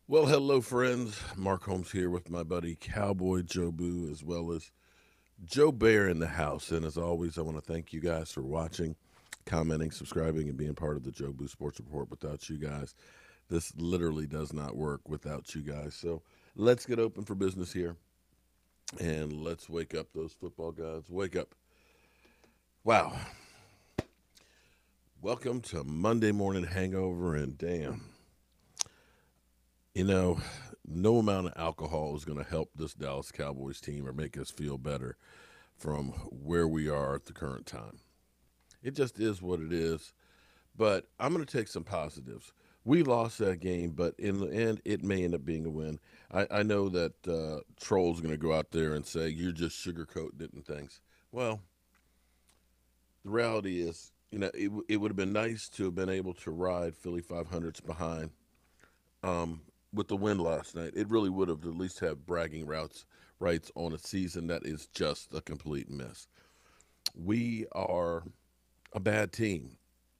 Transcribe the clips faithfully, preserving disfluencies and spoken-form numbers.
Well, hello, friends. Mark Holmes here with my buddy Cowboy Joe Boo, as well as Joe Bear in the house. And as always, I want to thank you guys for watching, commenting, subscribing, and being part of the Joe Boo Sports Report. Without you guys, this literally does not work without you guys. So let's get open for business here and let's wake up those football gods. Wake up. Wow. Welcome to Monday Morning Hangover, and damn. You know, no amount of alcohol is going to help this Dallas Cowboys team or make us feel better from where we are at the current time. It just is what it is. But I'm going to take some positives. We lost that game, but in the end, it may end up being a win. I, I know that uh, Troll's going to go out there and say, you're just sugarcoating it and things. Well, the reality is, you know, it, it would have been nice to have been able to ride Philly five hundreds behind. Um, with the win last night, it really would have at least have bragging routes rights on a season that is just a complete mess. We are a bad team,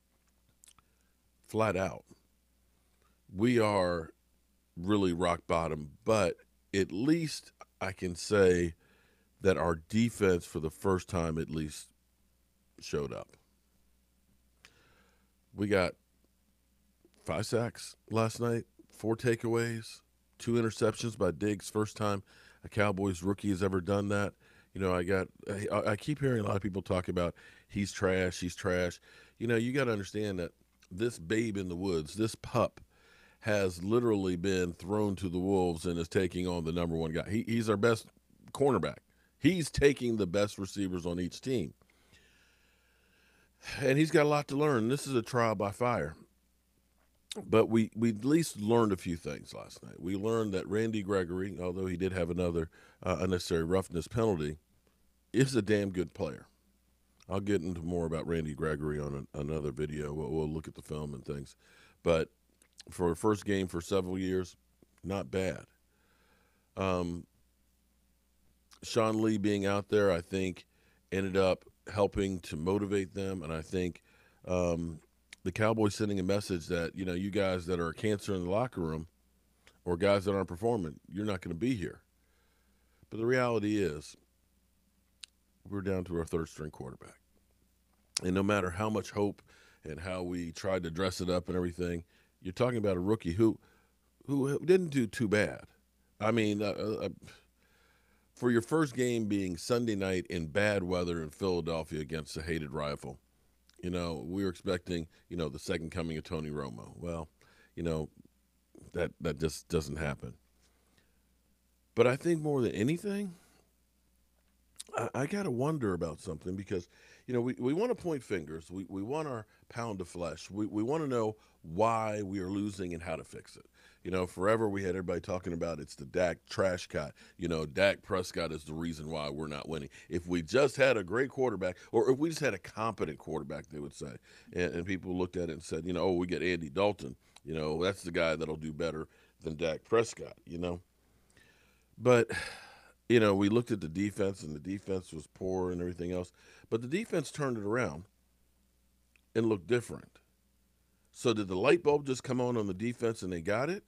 flat out. We are really rock bottom, but at least I can say that our defense, for the first time at least, showed up. We got five sacks last night, four takeaways, two interceptions by Diggs. First time a Cowboys rookie has ever done that. You know, I got I, I keep hearing a lot of people talk about he's trash, he's trash. You know, you got to understand that this babe in the woods, this pup, has literally been thrown to the wolves and is taking on the number one guy. He, he's our best cornerback. He's taking the best receivers on each team. And he's got a lot to learn. This is a trial by fire. But we, we at least learned a few things last night. We learned that Randy Gregory, although he did have another uh, unnecessary roughness penalty, is a damn good player. I'll get into more about Randy Gregory on a, another video. We'll, we'll look at the film and things. But for a first game for several years, not bad. Um, Sean Lee being out there, I think, ended up helping to motivate them. And I think um, – the Cowboys sending a message that, you know, you guys that are a cancer in the locker room or guys that aren't performing, you're not going to be here. But the reality is we're down to our third string quarterback. And no matter how much hope and how we tried to dress it up and everything, you're talking about a rookie who who didn't do too bad. I mean, uh, uh, for your first game being Sunday night in bad weather in Philadelphia against a hated rival, you know, we were expecting, you know, the second coming of Tony Romo. Well, you know, that that just doesn't happen. But I think more than anything, I, I got to wonder about something because, you know, we, we want to point fingers. We, we want our pound of flesh. We, we want to know why we are losing and how to fix it. You know, forever we had everybody talking about it's the Dak trash cut. You know, Dak Prescott is the reason why we're not winning. If we just had a great quarterback, or if we just had a competent quarterback, they would say. And, and people looked at it and said, you know, oh, we get Andy Dalton. You know, that's the guy that'll do better than Dak Prescott, you know. But, you know, we looked at the defense, and the defense was poor and everything else. But the defense turned it around and looked different. So did the light bulb just come on on the defense and they got it?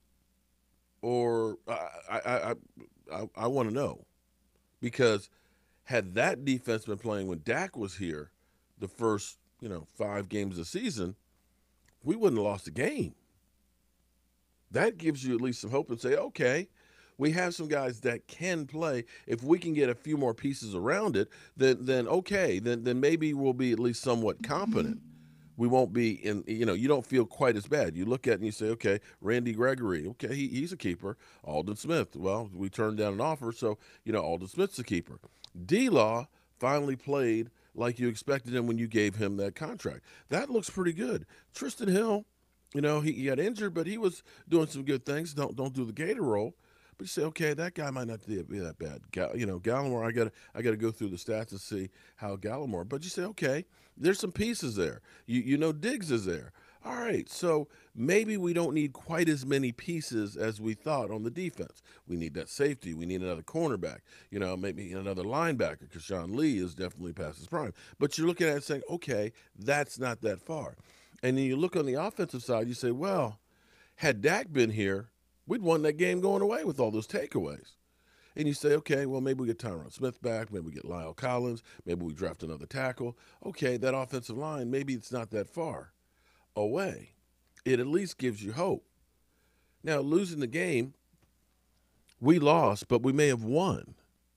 Or I I I, I, I want to know, because had that defense been playing when Dak was here, the first you know five games of the season, we wouldn't have lost the game. That gives you at least some hope and say, okay, we have some guys that can play. If we can get a few more pieces around it, then then okay, then then maybe we'll be at least somewhat competent. We won't be in, you know, you don't feel quite as bad. You look at it and you say, okay, Randy Gregory, okay, he, he's a keeper. Aldon Smith, well, we turned down an offer, so, you know, Aldon Smith's a keeper. D-Law finally played like you expected him when you gave him that contract. That looks pretty good. Tristan Hill, you know, he, he got injured, but he was doing some good things. Don't don't do the gator roll. But you say, okay, that guy might not be that bad. You know, Gallimore, I got I got to go through the stats to see how Gallimore. But you say, okay, there's some pieces there. You you know, Diggs is there. All right, so maybe we don't need quite as many pieces as we thought on the defense. We need that safety. We need another cornerback. You know, maybe another linebacker, because Sean Lee is definitely past his prime. But you're looking at it saying, okay, that's not that far. And then you look on the offensive side, you say, well, had Dak been here, We'd won that game going away with all those takeaways. And you say, okay, well, maybe we get Tyron Smith back. Maybe we get Lyle Collins. Maybe we draft another tackle. Okay, that offensive line, maybe it's not that far away. It at least gives you hope. Now, losing the game, we lost, but we may have won.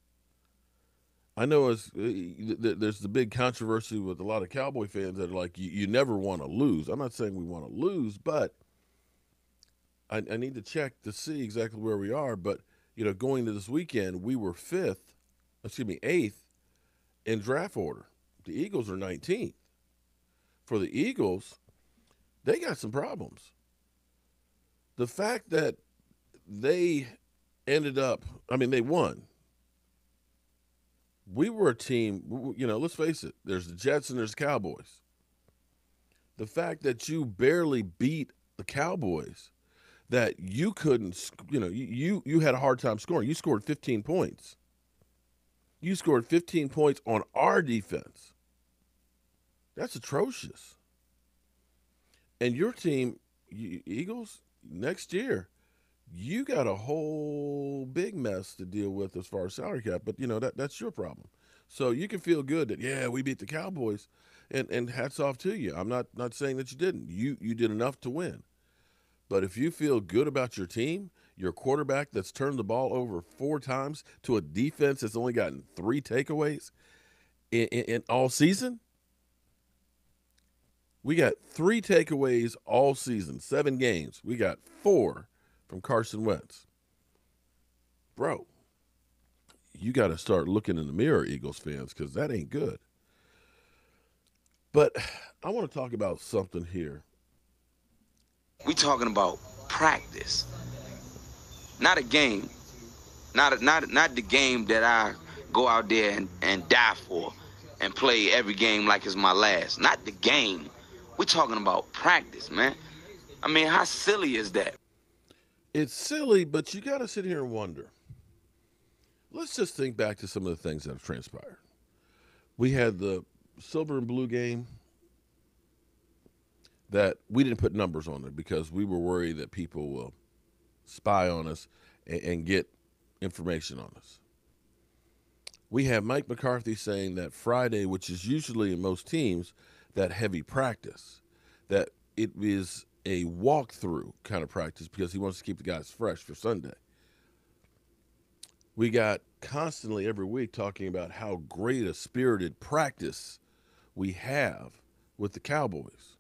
I know it's, uh, there's the big controversy with a lot of Cowboy fans that are like, you, you never want to lose. I'm not saying we want to lose, but I, I need to check to see exactly where we are. But, you know, going to this weekend, we were fifth, excuse me, eighth in draft order. The Eagles are nineteenth. For the Eagles, they got some problems. The fact that they ended up, I mean, they won. We were a team, you know, let's face it, there's the Jets and there's the Cowboys. The fact that you barely beat the Cowboys, that you couldn't, you know, you, you had a hard time scoring. You scored fifteen points. You scored fifteen points on our defense. That's atrocious. And your team, Eagles, next year, you got a whole big mess to deal with as far as salary cap, but, you know, that that's your problem. So you can feel good that, yeah, we beat the Cowboys, and, and hats off to you. I'm not, not saying that you didn't. You you did enough to win. But if you feel good about your team, your quarterback that's turned the ball over four times to a defense that's only gotten three takeaways in, in, in all season, we got three takeaways all season, seven games. We got four from Carson Wentz. Bro, you got to start looking in the mirror, Eagles fans, because that ain't good. But I want to talk about something here. We talking about practice, not a game, not a, not not the game that I go out there and, and die for and play every game like it's my last. Not the game. We talking about practice, man. I mean, how silly is that? It's silly, but you got to sit here and wonder. Let's just think back to some of the things that have transpired. We had the silver and blue game that we didn't put numbers on it because we were worried that people will spy on us and, and get information on us. We have Mike McCarthy saying that Friday, which is usually in most teams, that heavy practice, that it is a walkthrough kind of practice because he wants to keep the guys fresh for Sunday. We got constantly every week talking about how great a spirited practice we have with the Cowboys.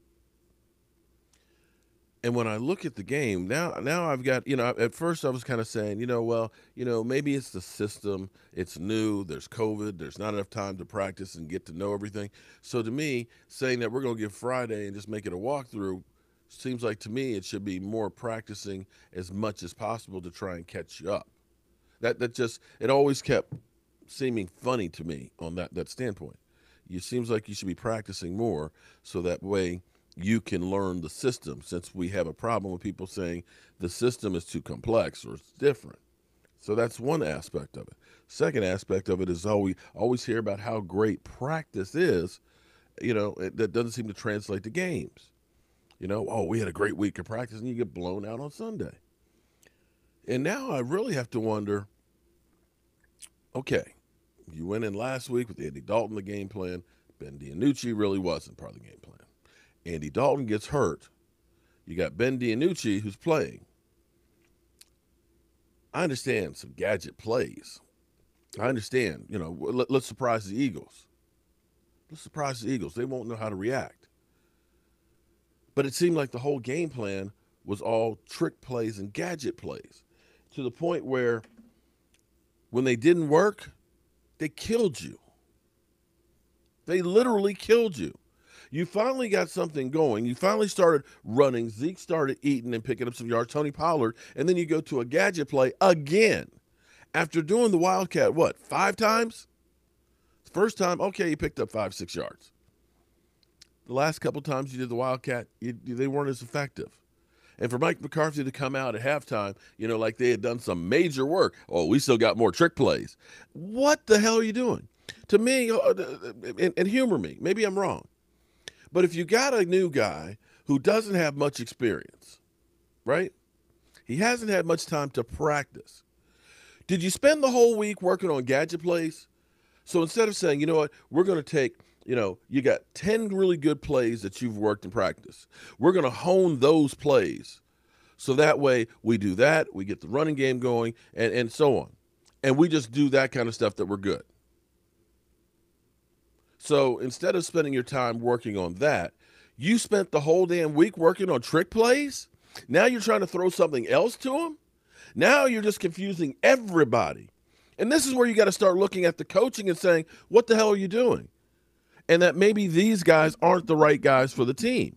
And when I look at the game, now now I've got, you know, at first I was kind of saying, you know, well, you know, maybe it's the system. It's new. There's COVID. There's not enough time to practice and get to know everything. So to me, saying that we're going to give Friday and just make it a walkthrough seems like to me it should be more practicing as much as possible to try and catch you up. That that just, it always kept seeming funny to me on that, that standpoint. It seems like you should be practicing more so that way you can learn the system, since we have a problem with people saying the system is too complex or it's different. So that's one aspect of it. Second aspect of it is always, always hear about how great practice is. You know, it, that doesn't seem to translate to games. You know, oh, we had a great week of practice, and you get blown out on Sunday. And now I really have to wonder, okay, you went in last week with Andy Dalton, the game plan. Ben DiNucci really wasn't part of the game plan. Andy Dalton gets hurt. You got Ben DiNucci who's playing. I understand some gadget plays. I understand, you know, let, let's surprise the Eagles. Let's surprise the Eagles. They won't know how to react. But it seemed like the whole game plan was all trick plays and gadget plays, to the point where when they didn't work, they killed you. They literally killed you. You finally got something going. You finally started running. Zeke started eating and picking up some yards. Tony Pollard. And then you go to a gadget play again. After doing the Wildcat, what, five times? First time, okay, you picked up five, six yards. The last couple times you did the Wildcat, you, they weren't as effective. And for Mike McCarthy to come out at halftime, you know, like they had done some major work. Oh, we still got more trick plays. What the hell are you doing? To me, and, and humor me, maybe I'm wrong. But if you got a new guy who doesn't have much experience, right? He hasn't had much time to practice. Did you spend the whole week working on gadget plays? So instead of saying, you know what, we're going to take, you know, you got ten really good plays that you've worked in practice. We're going to hone those plays. So that way we do that, we get the running game going, and, and so on. And we just do that kind of stuff that we're good. So instead of spending your time working on that, you spent the whole damn week working on trick plays. Now you're trying to throw something else to them. Now you're just confusing everybody. And this is where you got to start looking at the coaching and saying, what the hell are you doing? And that maybe these guys aren't the right guys for the team.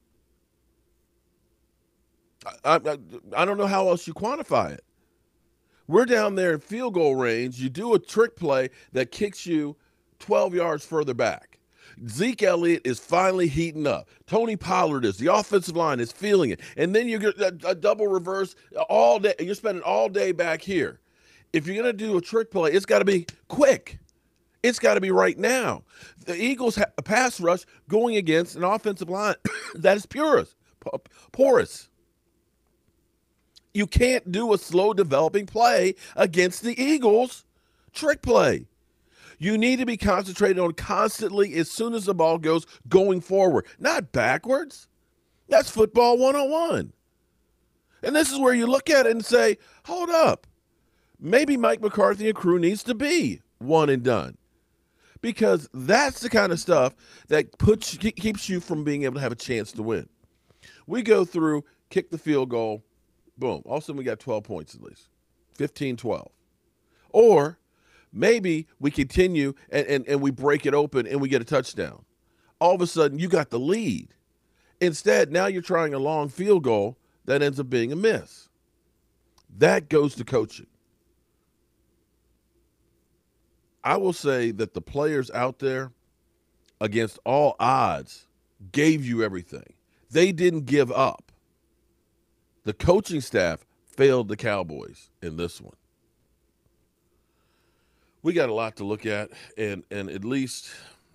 I, I, I don't know how else you quantify it. We're down there in field goal range. You do a trick play that kicks you twelve yards further back. Zeke Elliott is finally heating up. Tony Pollard is. The offensive line is feeling it. And then you get a, a double reverse all day. You're spending all day back here. If you're going to do a trick play, it's got to be quick. It's got to be right now. The Eagles have a pass rush going against an offensive line that is porous. porous. You can't do a slow developing play against the Eagles trick play. You need to be concentrated on constantly, as soon as the ball goes, going forward, not backwards. That's football one oh one. And this is where you look at it and say, hold up. Maybe Mike McCarthy and crew needs to be one and done. Because that's the kind of stuff that puts keeps you from being able to have a chance to win. We go through, kick the field goal, boom. All of a sudden we got twelve points at least, fifteen twelve. Or maybe we continue and, and, and we break it open and we get a touchdown. All of a sudden you got the lead. Instead, now you're trying a long field goal that ends up being a miss. That goes to coaching. I will say that the players out there, against all odds, gave you everything. They didn't give up. The coaching staff failed the Cowboys in this one. We got a lot to look at, and, and at least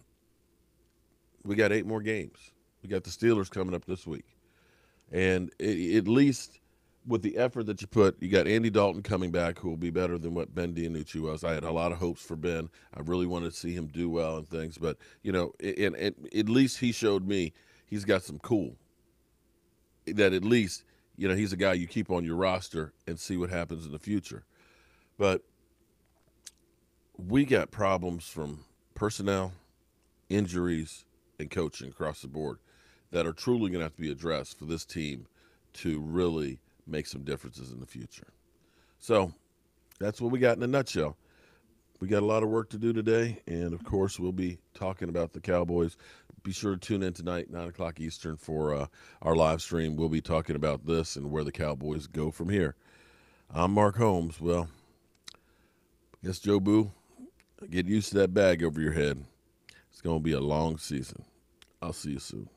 we got eight more games. We got the Steelers coming up this week. And it, at least with the effort that you put, you got Andy Dalton coming back, who will be better than what Ben DiNucci was. I had a lot of hopes for Ben. I really wanted to see him do well and things. But, you know, and, and at least he showed me he's got some cool. That at least, you know, he's a guy you keep on your roster and see what happens in the future. But we got problems from personnel, injuries, and coaching across the board that are truly going to have to be addressed for this team to really make some differences in the future. So that's what we got in a nutshell. We got a lot of work to do today, and of course we'll be talking about the Cowboys. Be sure to tune in tonight, nine o'clock Eastern, for uh, our live stream. We'll be talking about this and where the Cowboys go from here. I'm Mark Holmes. Well, I guess, Joe Boo, get used to that bag over your head. It's going to be a long season. I'll see you soon.